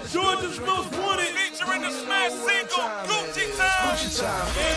Georgia's Most Wanted. Featuring the smash single, Gucci Time.